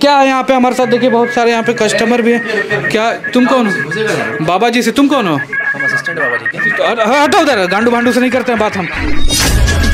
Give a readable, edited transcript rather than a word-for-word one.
क्या है यहाँ पे हमारे साथ देखिए बहुत सारे यहाँ पे कस्टमर भी हैं। क्या तुम कौन हो? बाबा जी से तुम कौन हो? हम असिस्टेंट बाबा जी के। हटो उधर, गांडू भांडू से नहीं करते हैं बात हम।